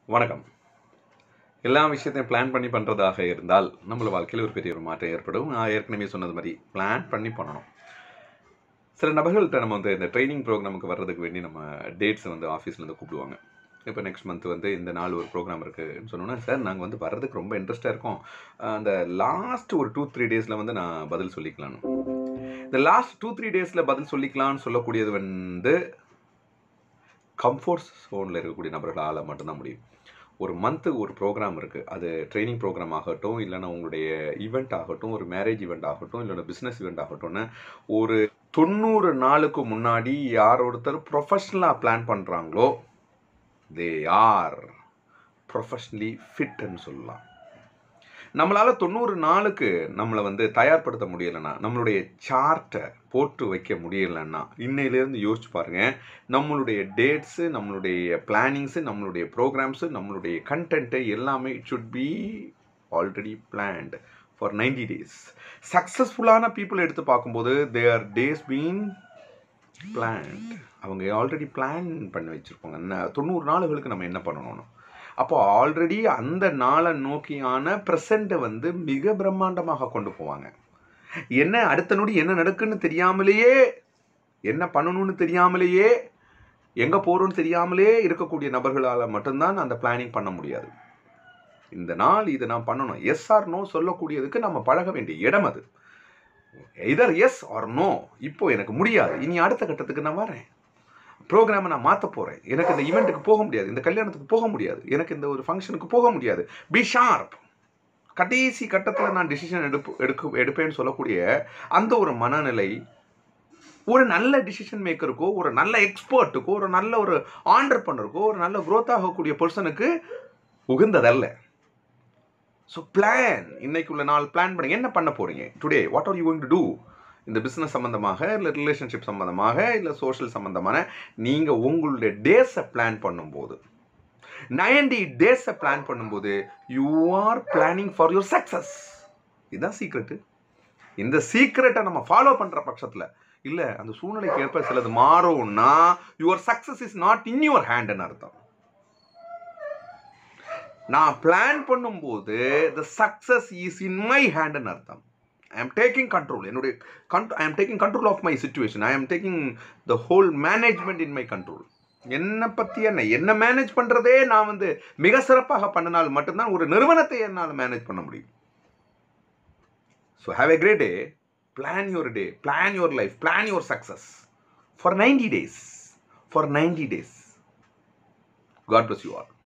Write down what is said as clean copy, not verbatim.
வணக்கம். எல்லா விஷயத்தையும் பிளான் பண்ணி பண்ணுறதாக இருந்தால் நம்மள வாழ்க்கையில் ஒரு பெரிய ஒரு மாற்றம் ஏற்படும். நான் ஏற்கனவே சொன்னது மாதிரி பிளான் பண்ணி பண்ணணும். சில நபர்கள்ட்ட நம்ம இந்த ட்ரைனிங் ப்ரோக்ராமுக்கு வர்றதுக்கு வேண்டி நம்ம டேட்ஸை ஆஃபீஸ்லேருந்து கூப்பிடுவாங்க. இப்போ நெக்ஸ்ட் மந்த் இந்த நாள் ஒரு ப்ரோக்ராம் இருக்குதுன்னு சொன்னோன்னா, சார் நாங்கள் வர்றதுக்கு ரொம்ப இன்ட்ரெஸ்ட்டாக இருக்கோம். அந்த லாஸ்ட் ஒரு 2-3 டேஸில் நான் பதில் சொல்லிக்கலான்னு. இந்த லாஸ்ட் 2-3 டேஸில் பதில் சொல்லிக்கலான்னு சொல்லக்கூடியது கம்ஃபர்ட் ஸோனில் இருக்கக்கூடிய நபர்களால் மட்டும்தான் முடியும். ஒரு மந்த்து ஒரு ப்ரோக்ராம் இருக்குது. அது ட்ரைனிங் ப்ரோக்ராம் ஆகட்டும், இல்லைன்னா உங்களுடைய ஈவெண்ட் ஆகட்டும், ஒரு மேரேஜ் ஈவெண்ட் ஆகட்டும், இல்லைன்னா பிஸ்னஸ் ஈவெண்ட் ஆகட்டும்னு ஒரு 90 நாளுக்கு முன்னாடி யார் ஒருத்தர் ப்ரொஃபஷ்னலாக பிளான் பண்ணுறாங்களோ தே ஆர் ப்ரொஃபஷ்னலி ஃபிட்ன்னு சொல்லலாம். நம்மளால் 90 நாளுக்கு நம்மளை தயார்படுத்த முடியலைன்னா, நம்மளுடைய சார்ட்டை போட்டு வைக்க முடியலைன்னா, இன்னையிலேருந்து யோசிச்சு பாருங்கள். நம்மளுடைய டேட்ஸு, நம்மளுடைய பிளானிங்ஸு, நம்மளுடைய ப்ரோக்ராம்ஸு, நம்மளுடைய கண்டென்ட்டு எல்லாமே it should be already planned for 90 days. சக்ஸஸ்ஃபுல்லான பீப்புள் எடுத்து பார்க்கும்போது தேர் டேஸ் பீன் பிளான்ட். அவங்க ஆல்ரெடி பிளான் பண்ணி வச்சுருப்பாங்க. 90 நாளுகளுக்கு நம்ம என்ன பண்ணணும்னு. அப்போ ஆல்ரெடி அந்த நாளை நோக்கியான ப்ரெசண்ட்டை மிக பிரம்மாண்டமாக கொண்டு போவாங்க. என்ன அடுத்த நொடி என்ன நடக்குன்னு தெரியாமலேயே, என்ன பண்ணணும்னு தெரியாமலேயே, எங்கே போகிறோன்னு தெரியாமலே இருக்கக்கூடிய நபர்களால் மட்டும்தான் அந்த பிளானிங் பண்ண முடியாது. இந்த நாள் இதை நான் பண்ணணும், எஸ் ஆர் நோ சொல்லக்கூடியதுக்கு நம்ம பழக வேண்டிய இடம் அது. Either yes or no. இப்போ எனக்கு முடியாது, இனி அடுத்த கட்டத்துக்கு நான் வரேன், ப்ரோக்ராமை நான் மாற்ற போகிறேன், எனக்கு இந்த ஈவெண்ட்டுக்கு போக முடியாது, இந்த கல்யாணத்துக்கு போக முடியாது, எனக்கு இந்த ஒரு ஃபங்க்ஷனுக்கு போக முடியாது. Be sharp. கடைசி கட்டத்தில் நான் டிசிஷன் எடுப்பேன்னு சொல்லக்கூடிய அந்த ஒரு மனநிலை ஒரு நல்ல டிசிஷன் மேக்கருக்கோ, ஒரு நல்ல எக்ஸ்பர்ட்டுக்கோ, ஒரு நல்ல ஒரு ஆண்டர்பனருக்கோ, ஒரு நல்ல க்ரோத் ஆகக்கூடிய பர்சனுக்கு உகந்ததல்ல. So plan. இன்னைக்குள்ள நாள் பிளான் பண்ணி என்ன பண்ண போகிறீங்க today, what are you going to do? இந்த பிஸ்னஸ் சம்மந்தமாக, இல்லை ரிலேஷன்ஷிப் சம்மந்தமாக, இல்லை சோஷியல் சம்மந்தமான நீங்கள் உங்களுடைய டேஸை பிளான் பண்ணும்போது, 90 டேஸை பிளான் பண்ணும்போது you are planning for your success. இதுதான் சீக்ரெட்டு. இந்த சீக்ரெட்டை நம்ம ஃபாலோ பண்ணுற பட்சத்தில், இல்லை அந்த சூழ்நிலைக்கு ஏற்ப சிலது மாறும்னா your success is not in your ஹேண்டுன்னு அர்த்தம். நான் பிளான் பண்ணும்போது the success is in my ஹேண்டுன்னு அர்த்தம். I am taking control. I am taking control of my situation. I am taking the whole management in my control. என்னை பற்றி என்ன manage பண்ணுறதே நான் மிக சிறப்பாக பண்ணினால் மட்டும்தான் ஒரு நிறுவனத்தை என்னால் மேனேஜ் பண்ண முடியும். So have a great day. Plan your day. Plan your life. Plan your success. For 90 days. For 90 days. God bless you all.